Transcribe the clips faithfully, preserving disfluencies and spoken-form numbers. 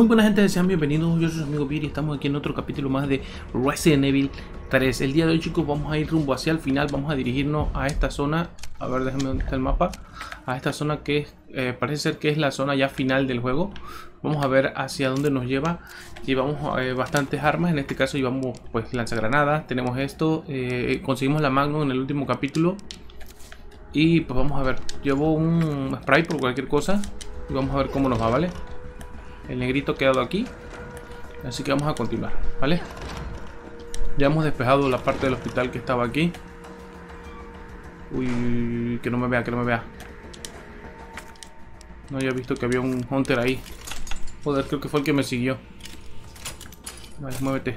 Muy buena gente, sean bienvenidos, yo soy su amigo Piri y estamos aquí en otro capítulo más de Resident Evil tres. El día de hoy, chicos, vamos a ir rumbo hacia el final, vamos a dirigirnos a esta zona. A ver, déjenme dónde está el mapa. A esta zona que eh, parece ser que es la zona ya final del juego. Vamos a ver hacia dónde nos lleva. Llevamos eh, bastantes armas, en este caso llevamos pues lanzagranadas, tenemos esto, eh, conseguimos la Magnum en el último capítulo. Y pues vamos a ver, llevo un spray por cualquier cosa y vamos a ver cómo nos va, ¿vale? El negrito ha quedado aquí, así que vamos a continuar, ¿vale? Ya hemos despejado la parte del hospital que estaba aquí. Uy, que no me vea, que no me vea. No había visto que había un Hunter ahí. Joder, creo que fue el que me siguió. Vale, muévete.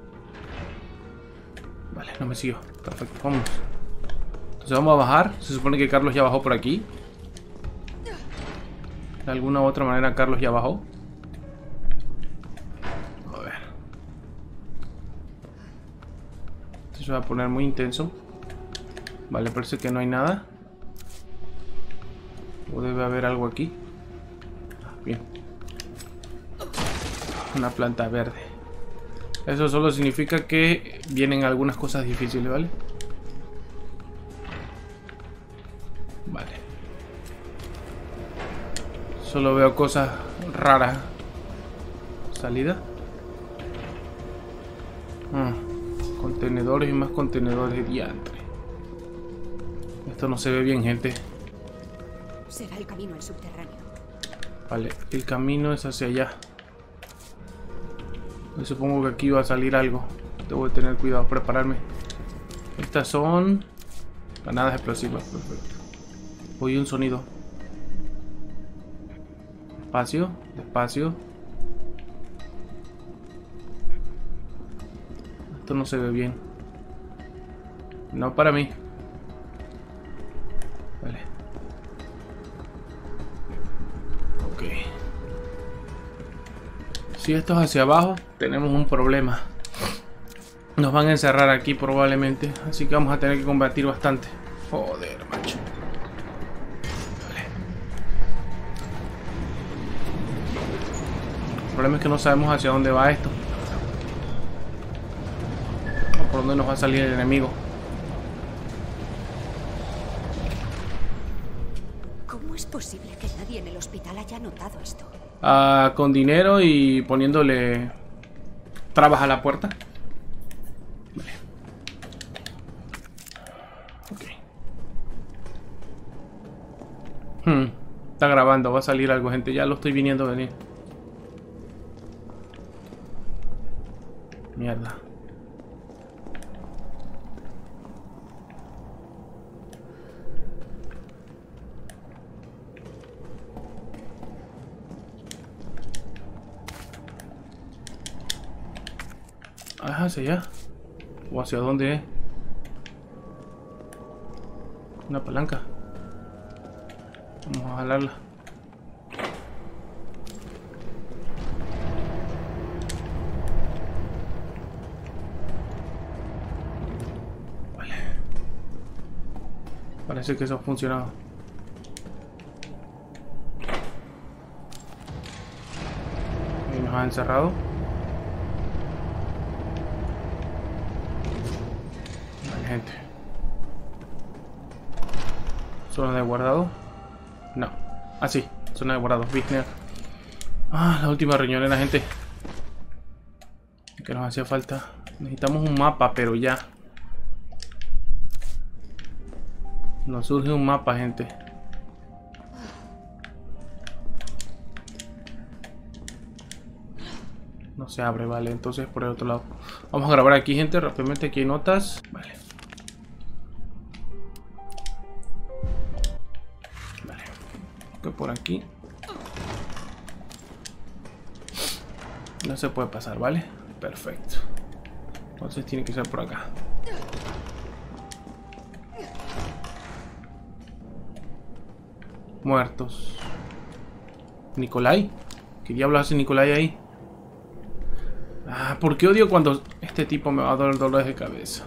Vale, no me siguió. Perfecto, vamos. Entonces vamos a bajar. Se supone que Carlos ya bajó por aquí. De alguna u otra manera Carlos ya bajó. A ver. Esto se va a poner muy intenso. Vale, parece que no hay nada. O debe haber algo aquí. Bien. Una planta verde. Eso solo significa que vienen algunas cosas difíciles, ¿vale? Vale. Solo veo cosas raras. Salida. Ah, contenedores y más contenedores. Diantre. Esto no se ve bien, gente. Será el camino al subterráneo. Vale, el camino es hacia allá. Yo supongo que aquí va a salir algo. Debo de tener cuidado, prepararme. Estas son granadas explosivas. Perfecto. Oí un sonido. Despacio, despacio. Esto no se ve bien. No para mí. Vale. Ok. Si esto es hacia abajo, tenemos un problema. Nos van a encerrar aquí probablemente. Así que vamos a tener que combatir bastante. Joder, macho. Vale. El problema es que no sabemos hacia dónde va esto. O por dónde nos va a salir el enemigo. ¿Cómo es posible que nadie en el hospital haya notado esto? Ah, con dinero y poniéndole trabas a la puerta. Vale. Ok. Hmm. Está grabando, va a salir algo, gente. Ya lo estoy viniendo a venir. Mierda. Ah, hacia allá. ¿O hacia dónde es? Una palanca. Vamos a jalarla. Vale. Parece que eso ha funcionado. Y nos ha encerrado. Gente. Zona de guardado. No. Ah, sí. Zona de guardado. Business. Ah, la última riñonera, gente. Que nos hacía falta. Necesitamos un mapa, pero ya. Nos surge un mapa, gente. No se abre, vale. Entonces por el otro lado. Vamos a grabar aquí, gente. Rápidamente aquí hay notas. Vale. Que por aquí no se puede pasar, ¿vale? Perfecto. Entonces tiene que ser por acá. Muertos. Nikolai. ¿Qué diablo hace Nikolai ahí? Ah, ¿por qué odio cuando este tipo me va a dar dolores de cabeza?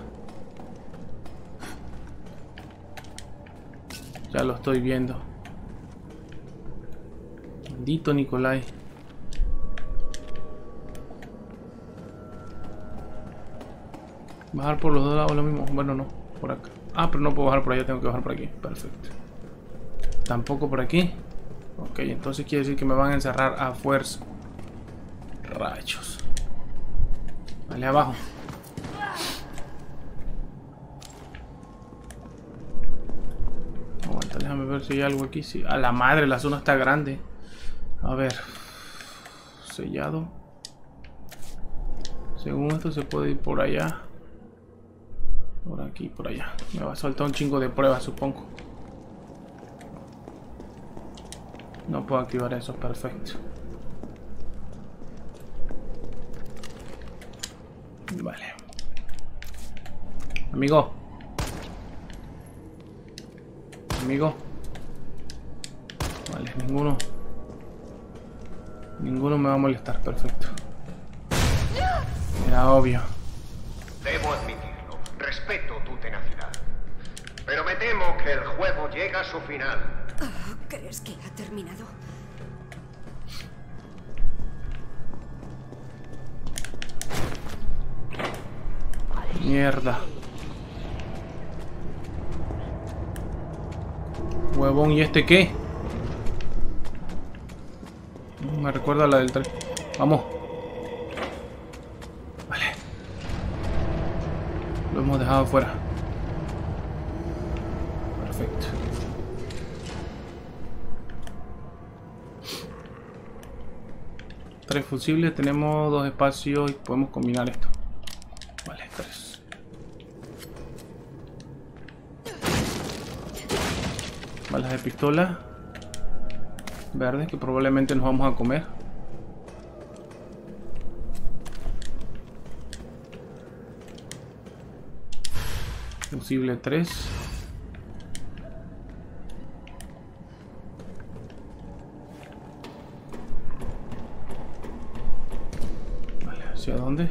Ya lo estoy viendo. Maldito Nikolai. Bajar por los dos lados lo mismo. Bueno, no. Por acá. Ah, pero no puedo bajar por allá. Tengo que bajar por aquí. Perfecto. Tampoco por aquí. Ok, entonces quiere decir que me van a encerrar a fuerza. Rayos. Vale, abajo. Aguanta, déjame ver si hay algo aquí. Sí. A la madre, la zona está grande. A ver. Sellado. Según esto se puede ir por allá. Por aquí, por allá. Me va a soltar un chingo de pruebas, supongo. No puedo activar eso, perfecto. Vale. Amigo. Amigo. Vale, ninguno. Ninguno me va a molestar, perfecto. Era obvio. Debo admitirlo, respeto tu tenacidad. Pero me temo que el juego llega a su final. Oh, ¿crees que ha terminado? Mierda. Huevón, ¿y este qué? Me recuerda a la del tren. Vamos. Vale. Lo hemos dejado afuera. Perfecto. Tres fusibles. Tenemos dos espacios y podemos combinar esto. Vale, tres. Balas de pistola verdes que probablemente nos vamos a comer. Fusible tres. Vale, ¿hacia dónde?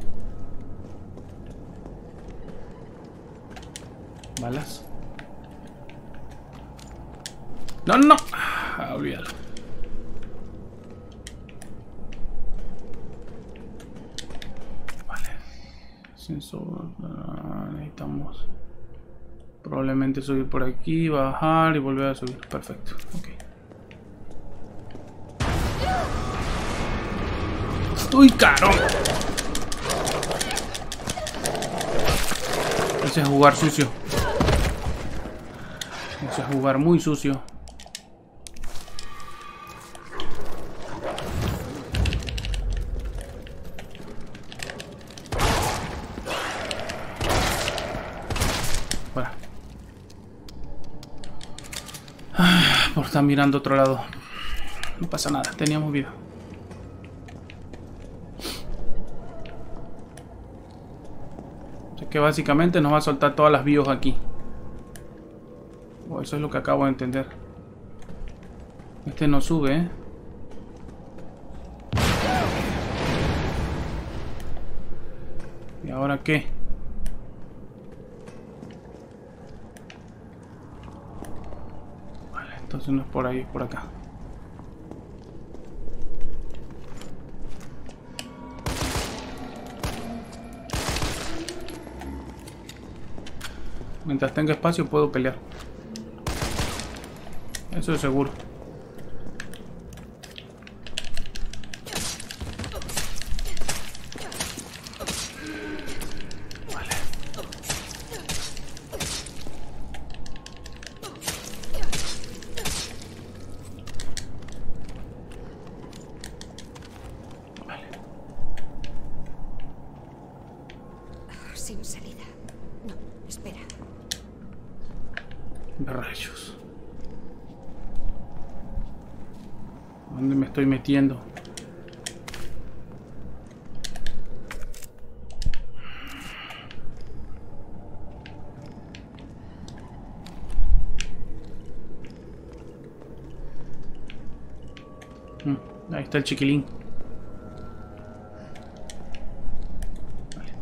Balas. No, no. Ah, olvídalo. Vale. Sensor. Ah, necesitamos probablemente subir por aquí, bajar y volver a subir. Perfecto. Ok. ¡Uy, carón! Ese es jugar sucio. Ese es jugar muy sucio. Bueno. Por estar mirando a otro lado. No pasa nada, teníamos vida. Así que básicamente nos va a soltar todas las bios aquí. O eso es lo que acabo de entender. Este no sube, ¿eh? ¿Y ahora qué? Vale, entonces no es por ahí, es por acá. Mientras tenga espacio puedo pelear. Eso es seguro. Vale. Vale. Sin salida. No, espera. Rayos. ¿Dónde me estoy metiendo? Mm, ahí está el chiquilín. Vale.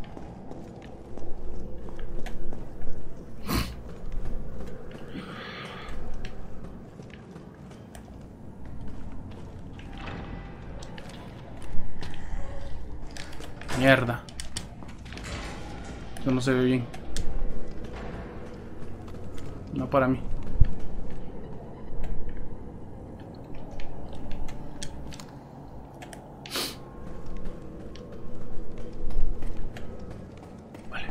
Mierda. Eso no se ve bien. No para mí. Vale.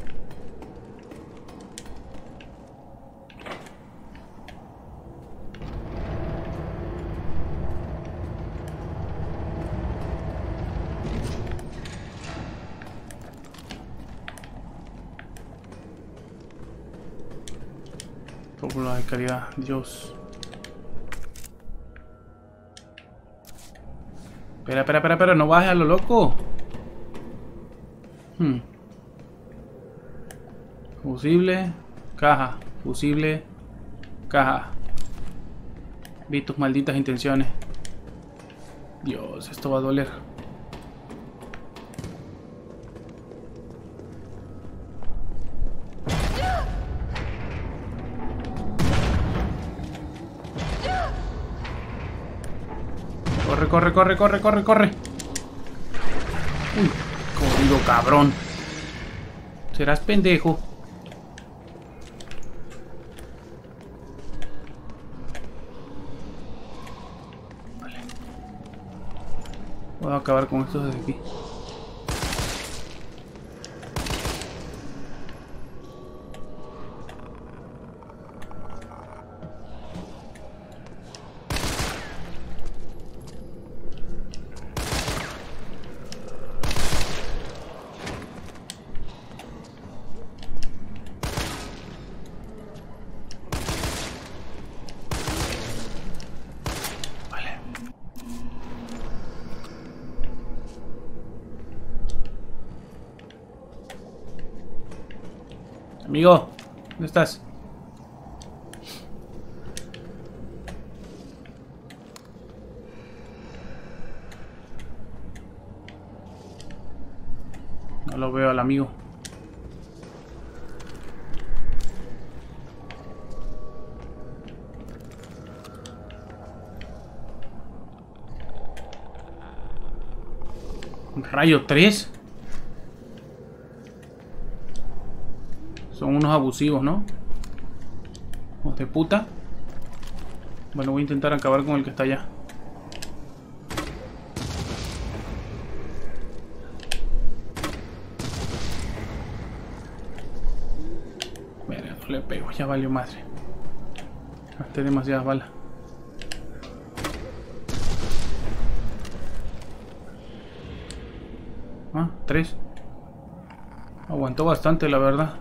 Fórmula de calidad, Dios. Espera, espera, espera, espera, no bajes a lo loco. Hmm. Fusible, caja, fusible, caja. Vi tus malditas intenciones. Dios, esto va a doler. Corre, corre, corre, corre, corre, corre. Uy, corrido, cabrón. Serás pendejo. Vale. Voy a acabar con estos desde aquí. Amigo, ¿dónde estás? No lo veo al amigo. ¿Rayo tres? Son unos abusivos, ¿no? Hijos de puta. Bueno, voy a intentar acabar con el que está allá. Mira, no le pego, ya valió madre. Gasté demasiadas balas. Ah, tres. Aguantó bastante, la verdad.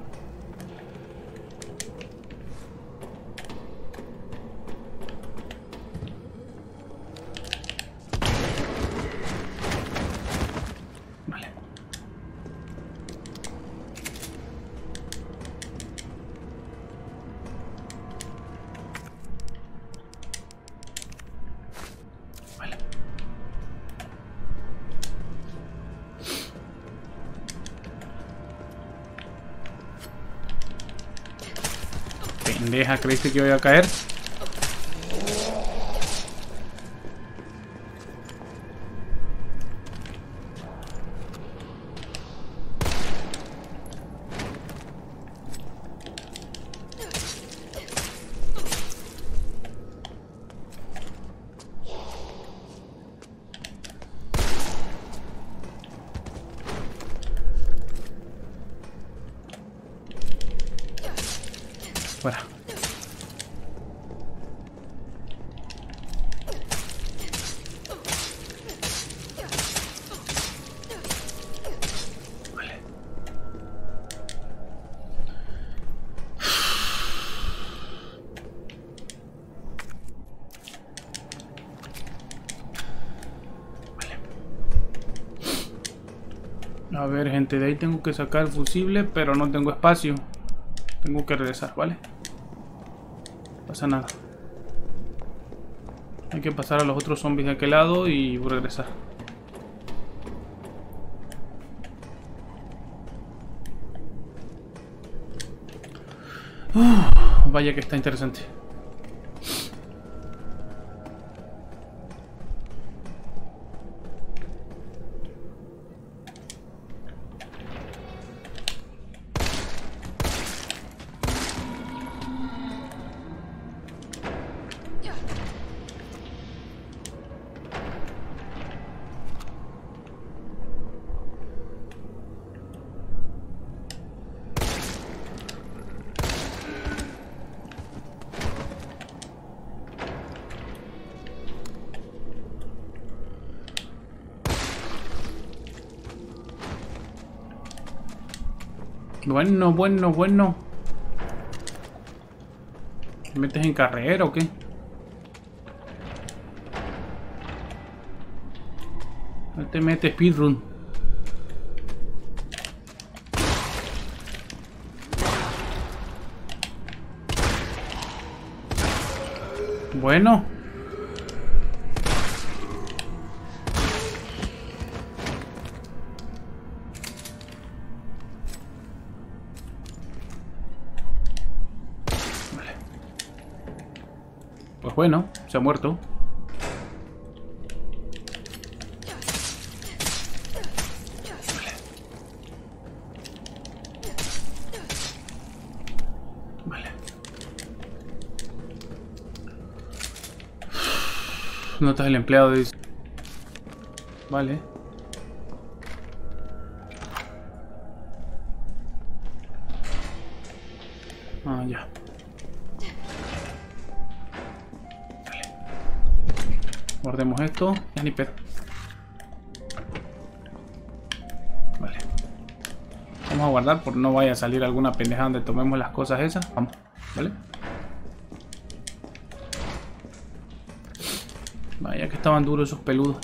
Pendeja, ¿creíste que iba a caer? Fuera. Vale. Vale. A ver, gente, de ahí tengo que sacar el fusible, pero no tengo espacio. Tengo que regresar, ¿vale? No pasa nada. Hay que pasar a los otros zombies de aquel lado y regresar. Uh, vaya que está interesante. Bueno, bueno, bueno. ¿Te metes en carrera o qué? No te metes speedrun. Bueno. Vale. Pues bueno, se ha muerto. Notas del empleado, dice. Vale. Ah, ya. Vale. Guardemos esto. Ya ni pedo. Vale. Vamos a guardar por no vaya a salir alguna pendeja donde tomemos las cosas esas. Vamos. Vale. Vaya que estaban duros esos peludos.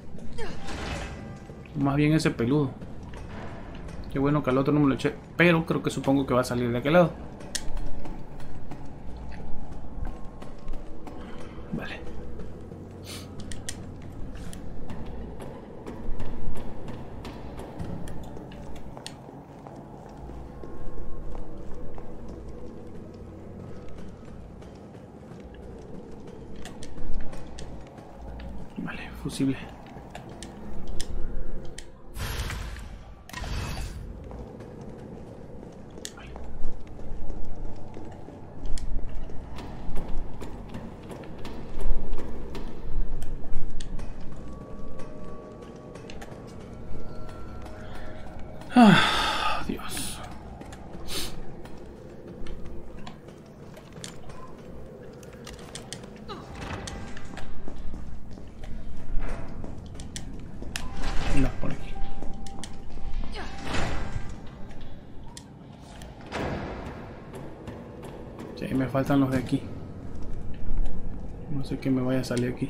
Más bien ese peludo. Qué bueno que al otro no me lo eché. Pero creo que supongo que va a salir de aquel lado. Vale. Vale, fusible. Vale. Ah, Dios. No, por aquí. Sí, me faltan los de aquí. No sé qué me vaya a salir aquí.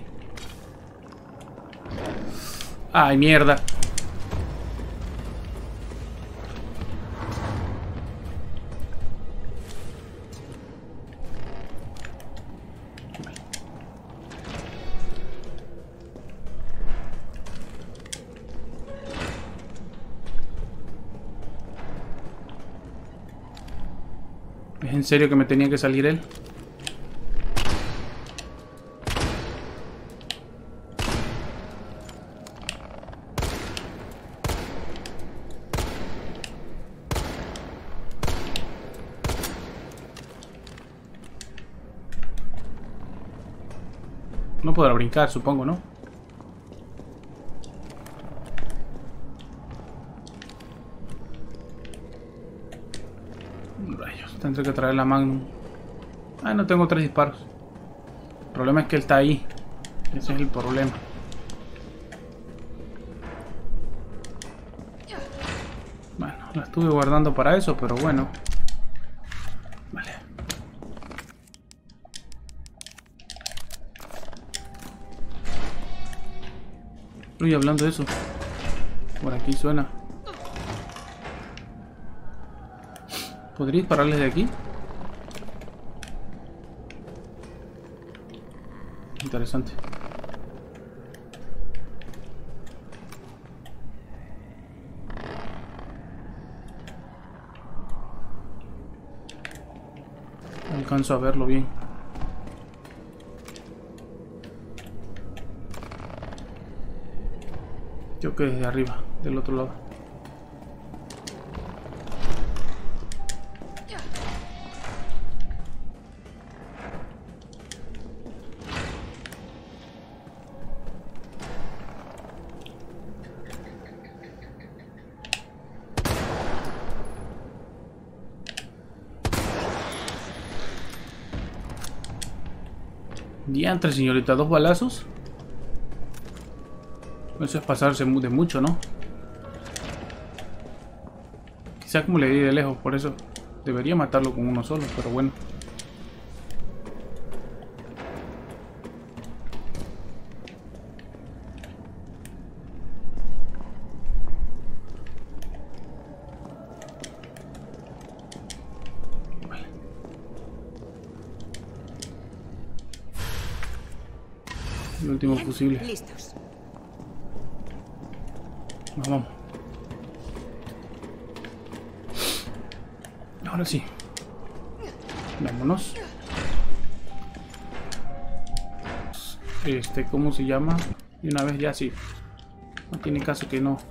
¡Ay, mierda! ¿Es en serio que me tenía que salir él? No podrá brincar, supongo, ¿no? Rayos, tendré que traer la Magnum. Ah, no tengo tres disparos. El problema es que él está ahí. Ese es el problema. Bueno, la estuve guardando para eso, pero bueno. Vale. Uy, hablando de eso. Por aquí suena. ¿Podría dispararles de aquí? Interesante. No alcanzo a verlo bien. Creo que desde arriba, del otro lado. Diantre, señorita, dos balazos. Eso es pasarse de mucho, ¿no? Quizás como le di de lejos, por eso debería matarlo con uno solo, pero bueno. Vale. El último Bien, fusible. listos. Vamos, vamos. Ahora sí. Vámonos. Este, ¿cómo se llama? Y una vez ya sí. No tiene caso que no.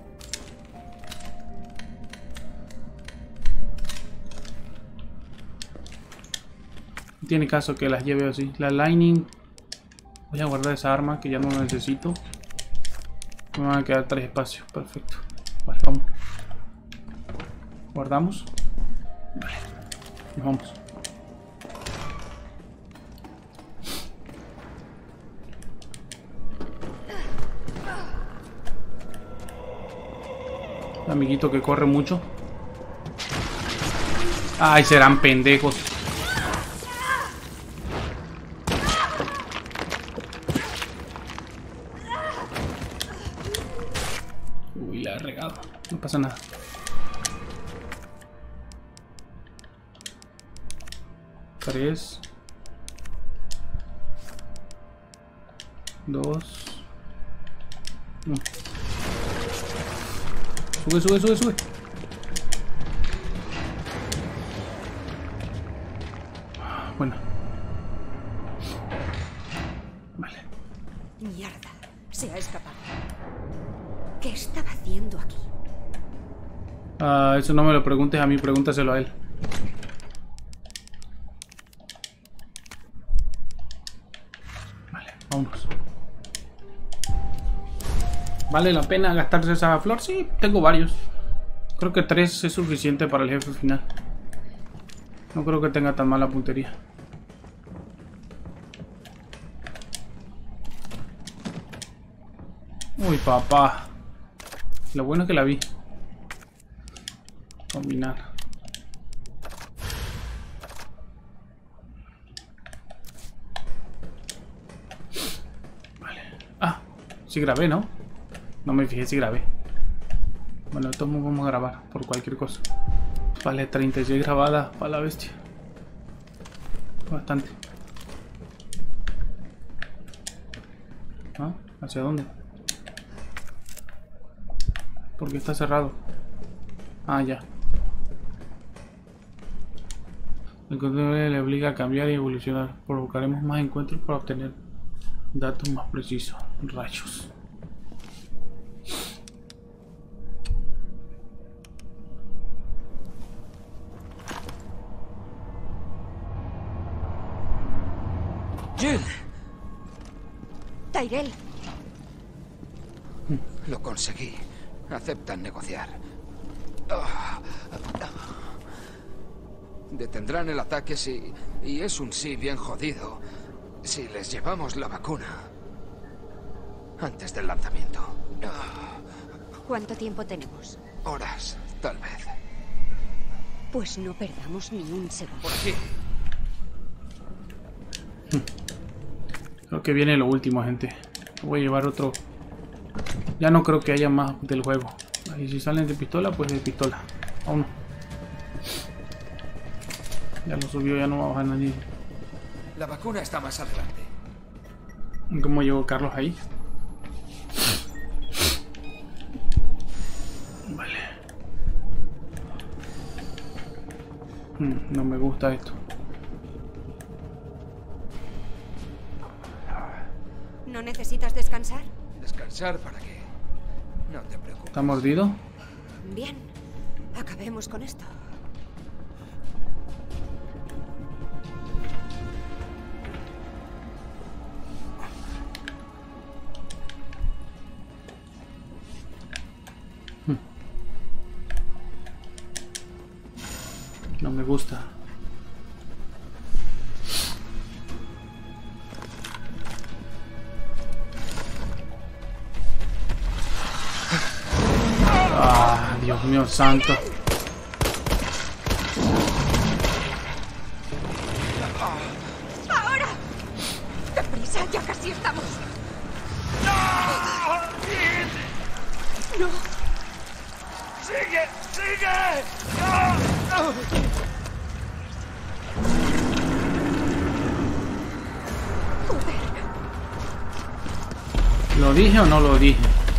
No tiene caso que las lleve así. La Lightning. Voy a guardar esa arma que ya no la necesito. Me van a quedar tres espacios. Perfecto. Vale, vamos. Guardamos. Vale. Nos vamos. Amiguito que corre mucho. Ay, serán pendejos. Uy, la he regado. No pasa nada. Tres. Dos. No. Sube, sube, sube, sube. Bueno. Vale. Mierda, se ha escapado. ¿Qué estaba haciendo aquí? Ah, eso no me lo preguntes a mí, pregúntaselo a él. Vale, vámonos. ¿Vale la pena gastarse esa flor? Sí, tengo varios. Creo que tres es suficiente para el jefe final. No creo que tenga tan mala puntería. Uy, papá. Lo bueno es que la vi. Combinar. Vale. Ah, sí grabé, ¿no? No me fijé si grabé. Bueno, esto vamos a grabar por cualquier cosa. Vale, treinta y seis grabadas para la bestia. Bastante. ¿Ah? ¿Hacia dónde? Porque está cerrado. Ah, ya. El control le obliga a cambiar y evolucionar. Provocaremos más encuentros para obtener datos más precisos. Rayos. Jill, Tyrell, lo conseguí. Aceptan negociar. Ah. Detendrán el ataque si... Y es un sí bien jodido. Si les llevamos la vacuna. Antes del lanzamiento. Ah. ¿cuánto tiempo tenemos? Horas, tal vez. Pues no perdamos ni un segundo. Por aquí. Creo que viene lo último, gente. Voy a llevar otro. Ya no creo que haya más del juego. Y si salen de pistola, pues de pistola. Vámonos. Ya lo subió, ya no va a bajar nadie. La vacuna está más adelante. ¿Cómo llegó Carlos ahí? Vale. Hmm, no me gusta esto. ¿No necesitas descansar? ¿Descansar para qué? No te preocupes. ¿Está mordido? Bien, acabemos con esto. No me gusta. Ah, Dios mío santo. ¡Deprisa! ¡Ya casi estamos! ¡No! ¡No! ¡Sigue! ¡Sigue! ¡No! ¿Lo dije o no lo dije?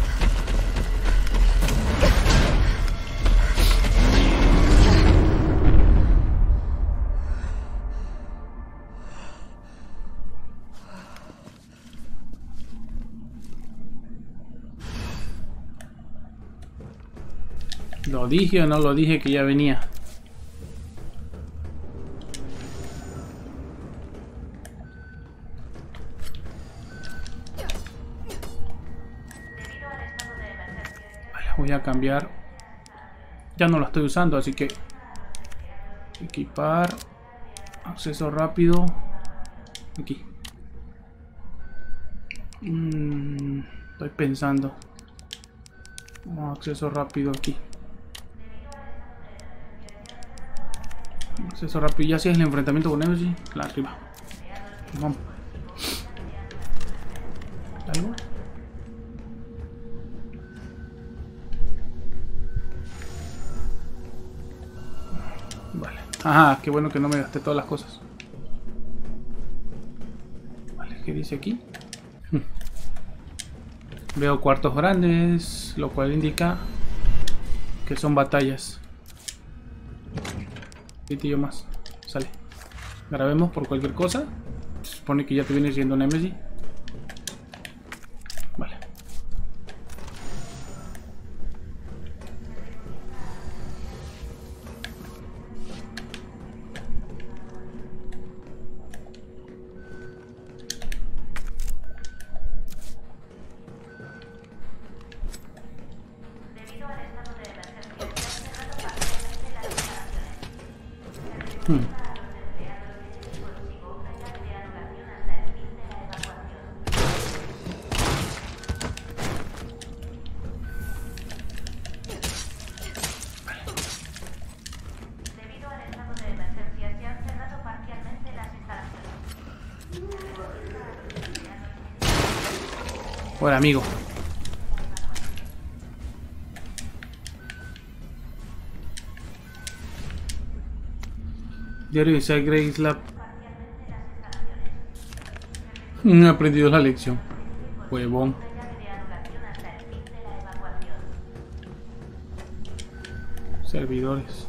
¿Lo dije o no lo dije que ya venía? Vale, voy a cambiar. Ya no la estoy usando, así que equipar, acceso rápido, aquí. Mm, estoy pensando. Oh, acceso rápido aquí. Acceso rápido, ya si es el enfrentamiento con Nemesis, la arriba. Vamos. ¿Algo? Vale. Ajá, qué bueno que no me gasté todas las cosas. Vale, ¿qué dice aquí? Veo cuartos grandes, lo cual indica que son batallas. Pitillo más, sale. Grabemos por cualquier cosa. Se supone que ya te viene siendo Nemesis. Vale. Hmm. Hola, amigo. Diario de Isaac Grace Lab. No he aprendido la lección. Huevón. Servidores.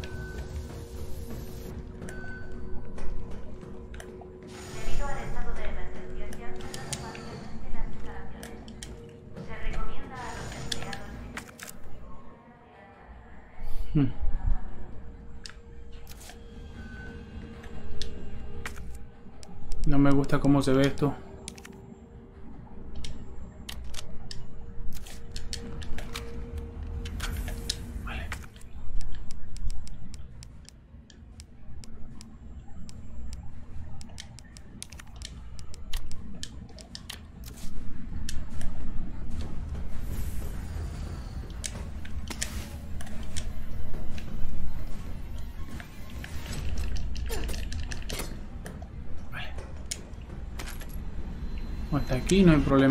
Hmm. No me gusta cómo se ve esto. Vale. Hasta aquí no hay problema.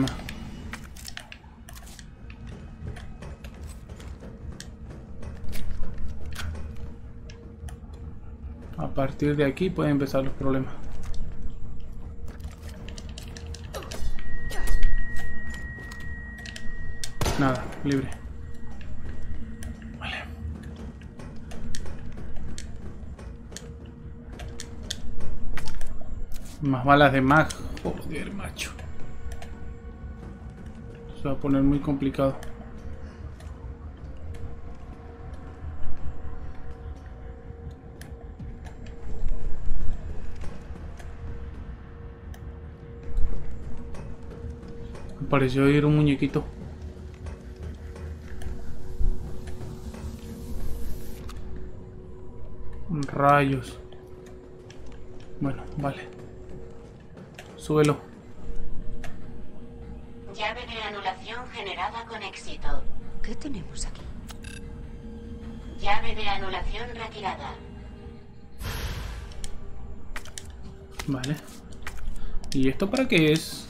A partir de aquí pueden empezar los problemas. Nada, libre. Vale. Más balas de mag. Joder, macho. Se va a poner muy complicado. Me pareció ir un muñequito. Rayos. Bueno, vale. Súbelo. Llave de anulación generada con éxito. ¿Qué tenemos aquí? Llave de anulación retirada. Vale. ¿Y esto para qué es?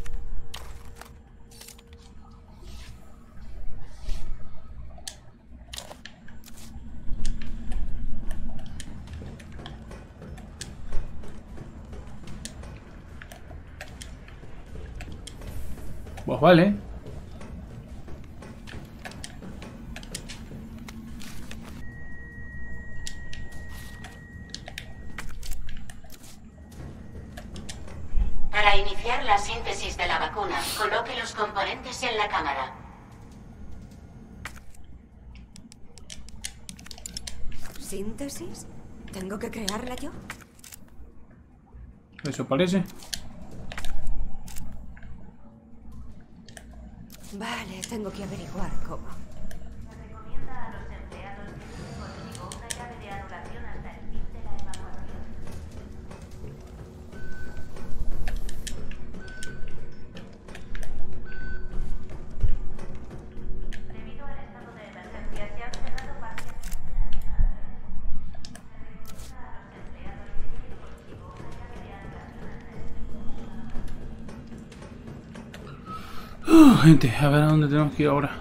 Pues vale. Para iniciar la síntesis de la vacuna, coloque los componentes en la cámara. ¿Síntesis? ¿Tengo que crearla yo? Eso parece. Vale, tengo que averiguar cómo. Se recomienda a los empleados que lleven consigo una llave de anulación hasta el fin de la evacuación. Debido al estado de emergencia, se han cerrado parcialmente las instalaciones. Se recomienda a los empleados que lleven consigo una llave de anulación hasta el fin de la evacuación. Uh, gente, a ver a dónde tenemos que ir ahora.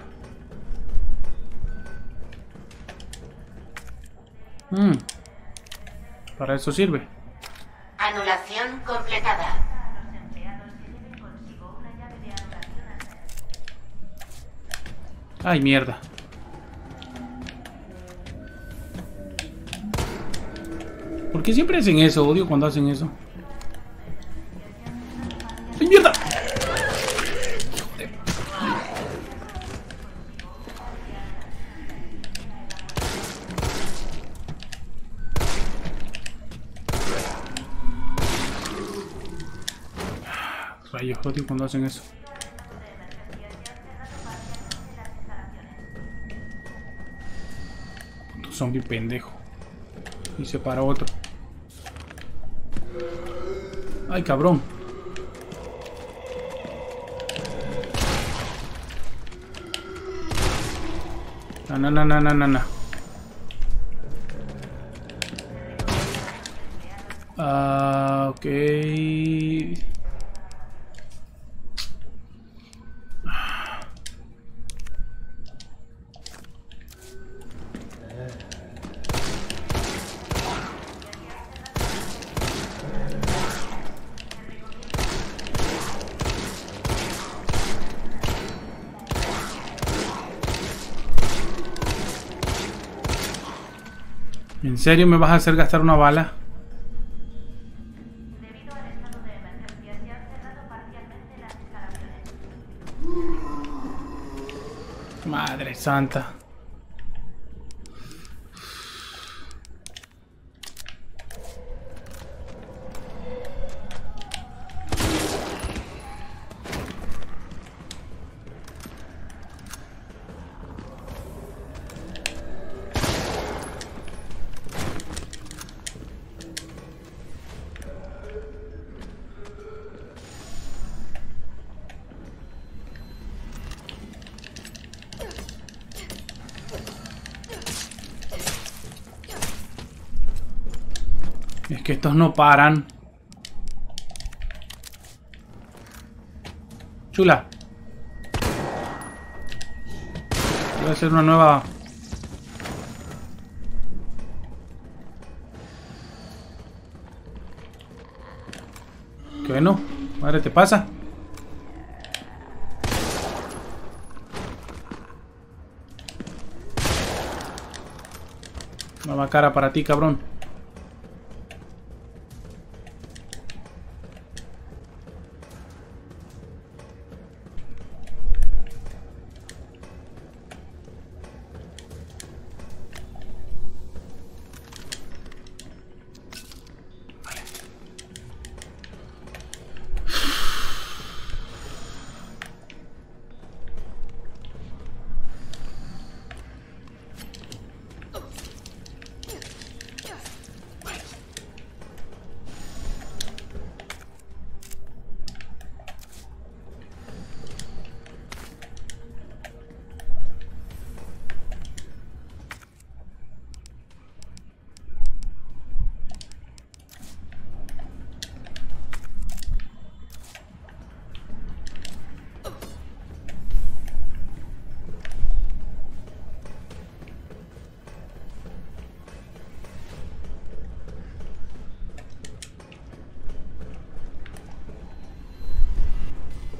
Mm. Para eso sirve. Anulación completada. A los empleados que lleven consigo una llave de anulación hasta el Ay, mierda. ¿Por qué siempre hacen eso? Odio cuando hacen eso. ¡Ay, mierda! Rayos, odio cuando hacen eso. Zombie pendejo. Y se para otro. Ay, cabrón. Na na na na na na na. Ah, ok. ¿En serio me vas a hacer gastar una bala? Debido al estado de emergencia, se han cerrado parcialmente las instalaciones. Madre santa. Es que estos no paran. Chula. Voy a hacer una nueva... ¿Qué no? Madre, ¿te pasa? Nueva cara para ti, cabrón.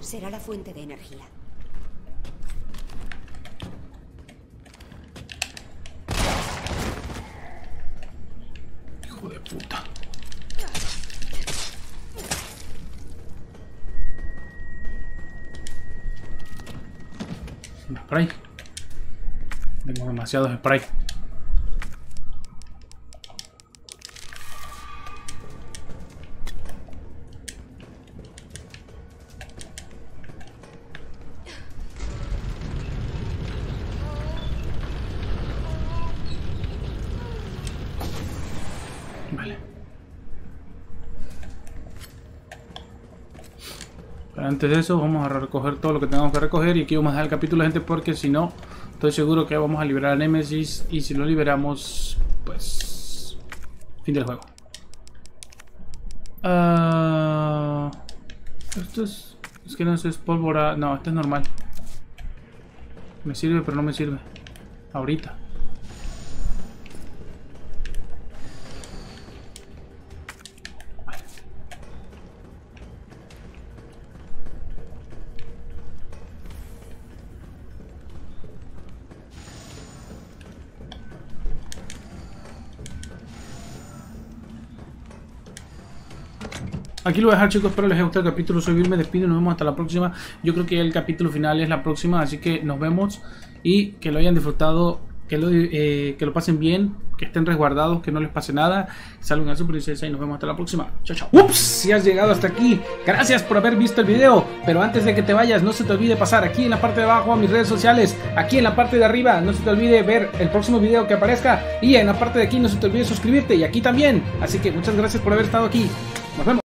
Será la fuente de energía. Hijo de puta. Un spray. Tengo demasiados spray. Vale. Pero antes de eso vamos a recoger todo lo que tengamos que recoger y aquí vamos a dejar el capítulo, gente, porque si no estoy seguro que vamos a liberar a Nemesis y si lo liberamos, pues fin del juego. Uh, esto es... es que no sé, es pólvora... no, esto es normal. Me sirve pero no me sirve ahorita. Aquí lo voy a dejar, chicos, espero les haya gustado el capítulo. Soy Bill, me despido y nos vemos hasta la próxima. Yo creo que el capítulo final es la próxima, así que nos vemos y que lo hayan disfrutado, que lo, eh, que lo pasen bien, que estén resguardados, que no les pase nada. Saluden a su princesa y nos vemos hasta la próxima. Chao, chao. Ups, si has llegado hasta aquí, gracias por haber visto el video. Pero antes de que te vayas, no se te olvide pasar aquí en la parte de abajo a mis redes sociales, aquí en la parte de arriba, no se te olvide ver el próximo video que aparezca y en la parte de aquí no se te olvide suscribirte y aquí también. Así que muchas gracias por haber estado aquí. Nos vemos.